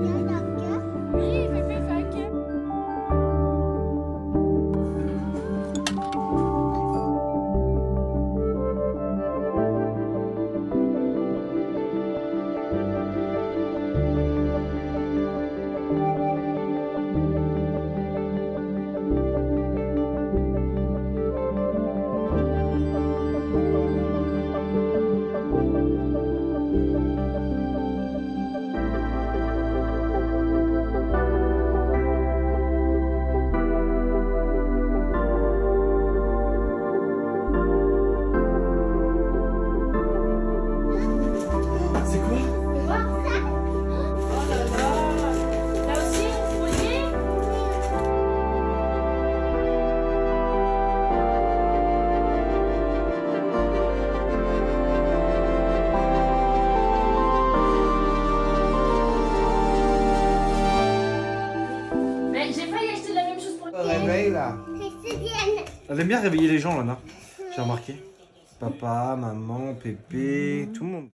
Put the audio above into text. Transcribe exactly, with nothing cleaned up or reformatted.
Oui, Pépé fait un cœur. C'est quoi? Oh là là! Là aussi, vous voyez? Mais j'ai failli acheter la même chose pour Le réveil là. Elle aime bien réveiller les gens là, non? J'ai remarqué. Papa, maman, Pépé, tout le monde.